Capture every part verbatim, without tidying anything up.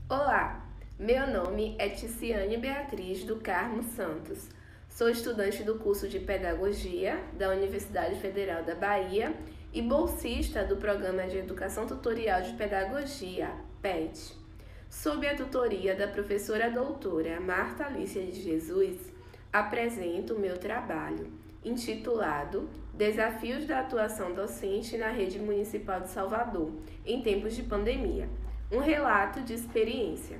Olá, meu nome é Ticiane Beatriz do Carmo Santos. Sou estudante do curso de Pedagogia da Universidade Federal da Bahia e bolsista do Programa de Educação Tutorial de Pedagogia, P E T. Sob a tutoria da professora doutora Marta Alicia de Jesus, apresento o meu trabalho, intitulado Desafios da Atuação Docente na Rede Municipal de Salvador, em tempos de pandemia. Um relato de experiência.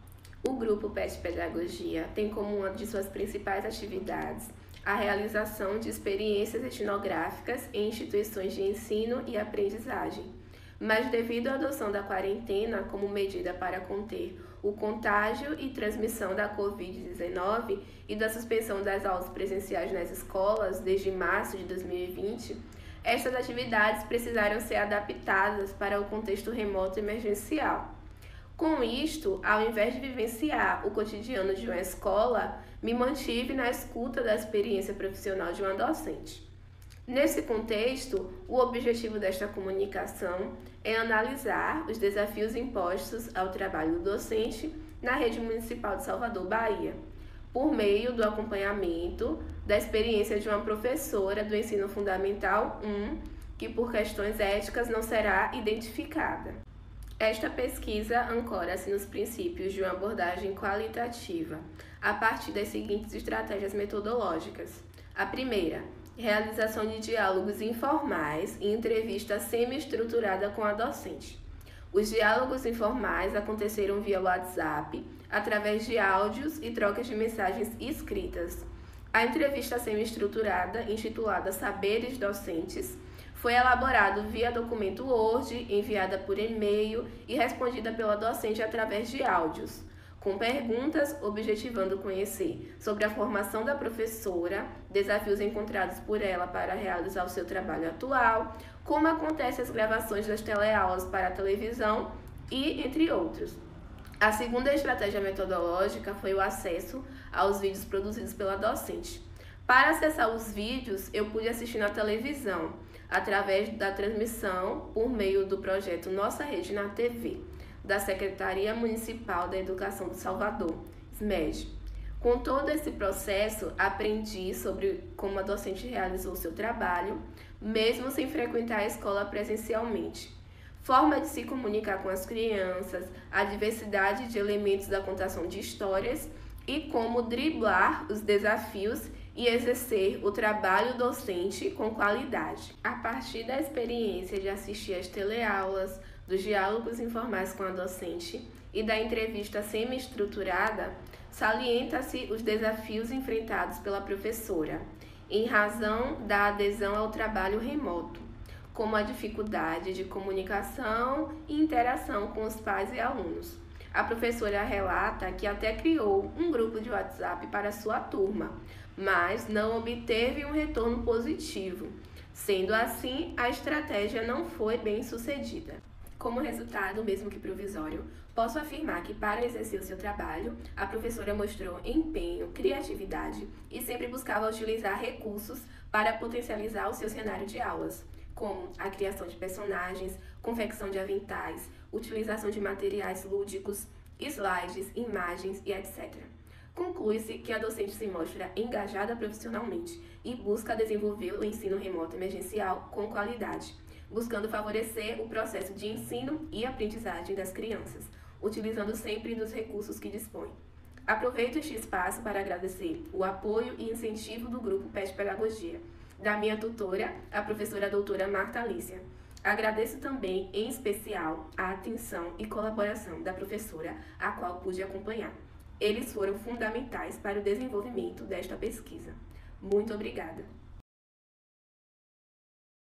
O grupo P E T Pedagogia tem como uma de suas principais atividades a realização de experiências etnográficas em instituições de ensino e aprendizagem. Mas devido à adoção da quarentena como medida para conter o contágio e transmissão da covid dezenove e da suspensão das aulas presenciais nas escolas desde março de dois mil e vinte, estas atividades precisaram ser adaptadas para o contexto remoto emergencial. Com isto, ao invés de vivenciar o cotidiano de uma escola, me mantive na escuta da experiência profissional de uma docente. Nesse contexto, o objetivo desta comunicação é analisar os desafios impostos ao trabalho do docente na Rede Municipal de Salvador, Bahia, por meio do acompanhamento da experiência de uma professora do Ensino Fundamental um, que por questões éticas não será identificada. Esta pesquisa ancora-se nos princípios de uma abordagem qualitativa, a partir das seguintes estratégias metodológicas. A primeira, realização de diálogos informais e entrevista semi-estruturada com a docente. Os diálogos informais aconteceram via WhatsApp, através de áudios e trocas de mensagens escritas. A entrevista semi-estruturada, intitulada Saberes Docentes, foi elaborada via documento Word, enviada por e-mail e respondida pela docente através de áudios, com perguntas objetivando conhecer sobre a formação da professora, desafios encontrados por ela para realizar o seu trabalho atual, como acontecem as gravações das teleaulas para a televisão e entre outros. A segunda estratégia metodológica foi o acesso aos vídeos produzidos pela docente. Para acessar os vídeos, eu pude assistir na televisão, através da transmissão por meio do projeto Nossa Rede na T V, da Secretaria Municipal da Educação de Salvador, S M E D. Com todo esse processo, aprendi sobre como a docente realizou seu trabalho, mesmo sem frequentar a escola presencialmente. Forma de se comunicar com as crianças, a diversidade de elementos da contação de histórias e como driblar os desafios e exercer o trabalho docente com qualidade. A partir da experiência de assistir às teleaulas, dos diálogos informais com a docente e da entrevista semi-estruturada, salienta-se os desafios enfrentados pela professora, em razão da adesão ao trabalho remoto, como a dificuldade de comunicação e interação com os pais e alunos. A professora relata que até criou um grupo de WhatsApp para sua turma, mas não obteve um retorno positivo. Sendo assim, a estratégia não foi bem sucedida. Como resultado, mesmo que provisório, posso afirmar que para exercer o seu trabalho, a professora mostrou empenho, criatividade e sempre buscava utilizar recursos para potencializar o seu cenário de aulas, como a criação de personagens, confecção de aventais, utilização de materiais lúdicos, slides, imagens e etcétera. Conclui-se que a docente se mostra engajada profissionalmente e busca desenvolver o ensino remoto emergencial com qualidade, buscando favorecer o processo de ensino e aprendizagem das crianças, utilizando sempre dos recursos que dispõe. Aproveito este espaço para agradecer o apoio e incentivo do grupo P E T Pedagogia, da minha tutora, a professora doutora Marta Alicia. Agradeço também, em especial, a atenção e colaboração da professora, a qual pude acompanhar. Eles foram fundamentais para o desenvolvimento desta pesquisa. Muito obrigada!